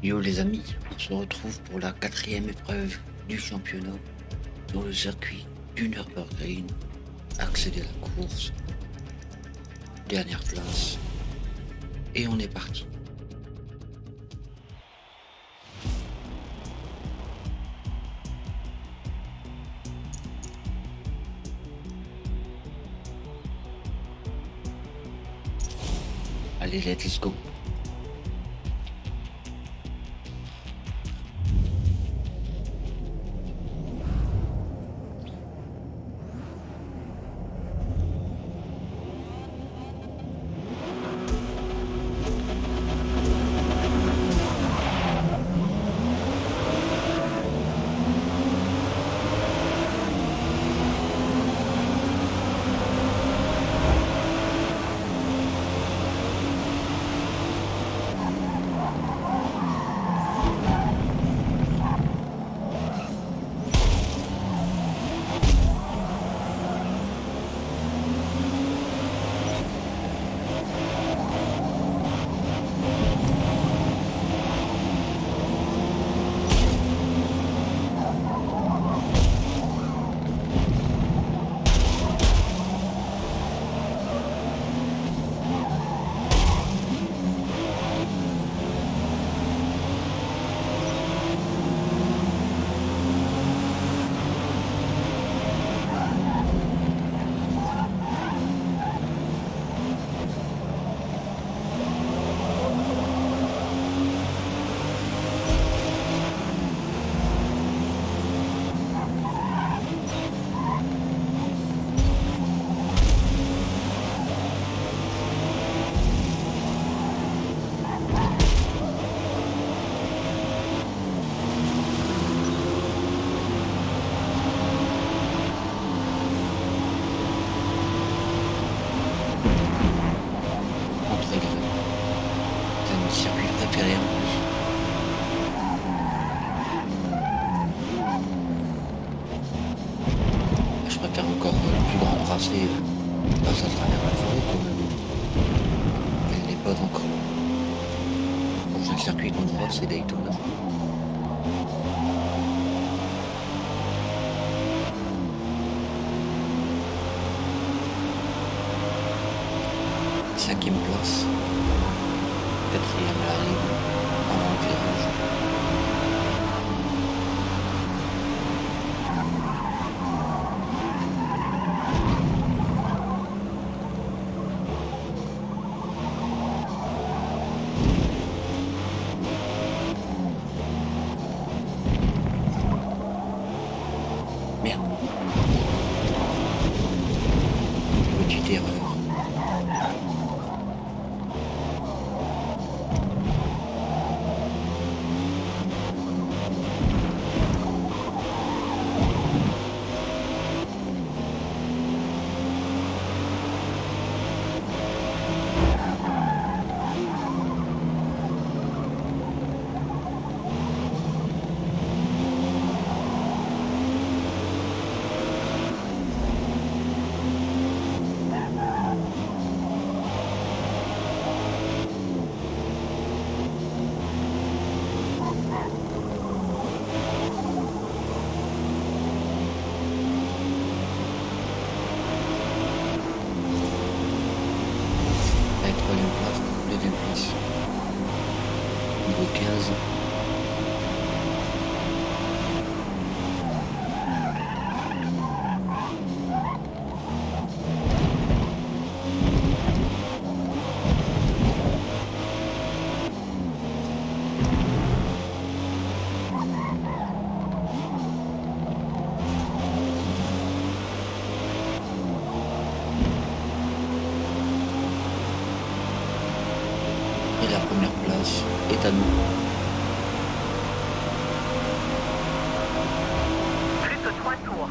Yo les amis, on se retrouve pour la quatrième épreuve du championnat sur le circuit du Nürburgring, accéder à la course, dernière place, et on est parti. Allez, let's go. C'est mon circuit préféré en plus. Je préfère encore le plus grand tracé passe à travers la forêt comme elle n'est pas encore. Le prochain circuit qu'on fera, c'est Daytona. Cinquième place, quatrième à l'arrivée, avant le virage. Merde. Petite erreur. Troisième place, deuxième place, niveau 15. Et la première place est à nous. Plus que 3 tours.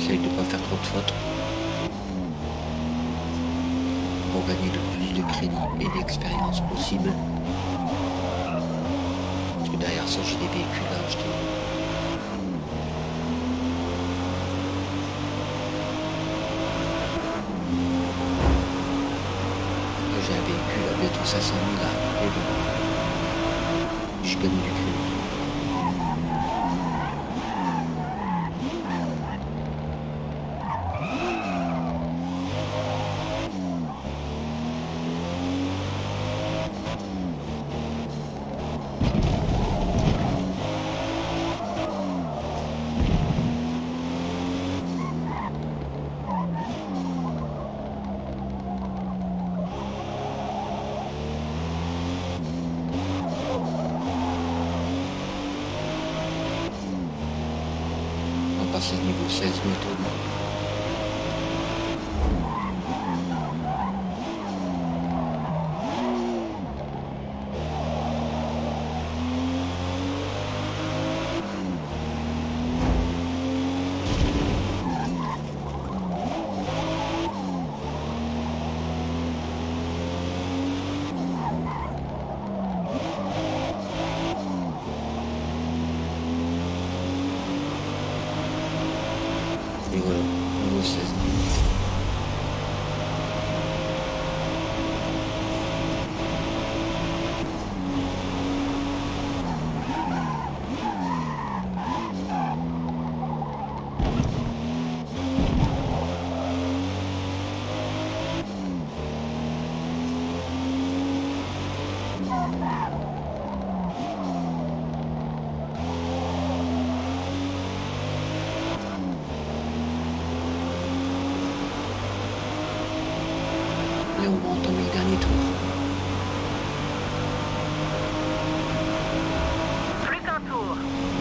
Essaye de ne pas faire trop de fautes pour gagner le plus de crédit et d'expérience possible. Parce que derrière ça, j'ai des véhicules à acheter. J'ai un véhicule à bientôt 500 000 à et donc je gagne du crédit. C'est le niveau 16 bientôt. Et voilà, niveau 16. Et on va entamer le dernier tour. Plus qu'un tour.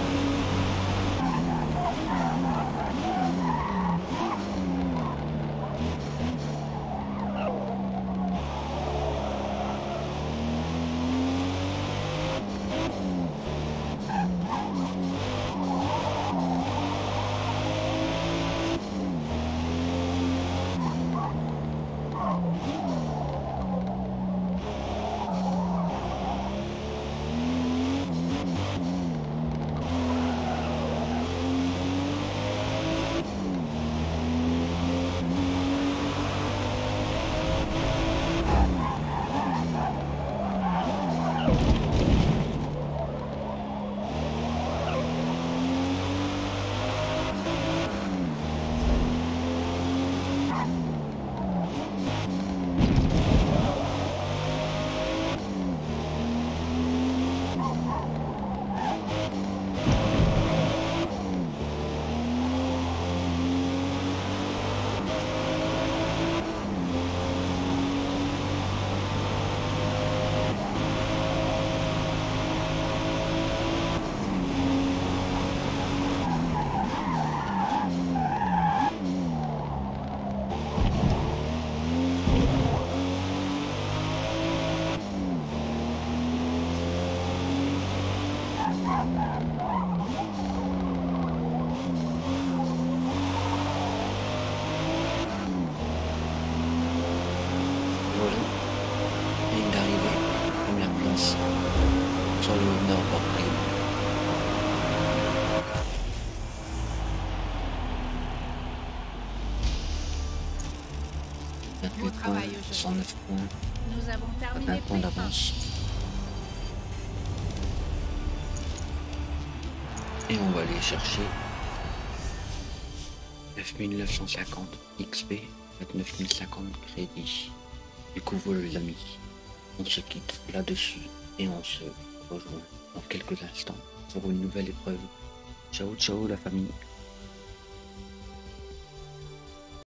Voilà. Ligne d'arrivée, première place sur le Nürburgring. Beau travail aujourd'hui. 109 points, Nous avons à terminé 20 points plus fin. d'avance. Et on va aller chercher 9950 XP, 29050 crédits. Du coup, voilà les amis, on se quitte là-dessus et on se rejoint dans quelques instants pour une nouvelle épreuve. Ciao, ciao la famille.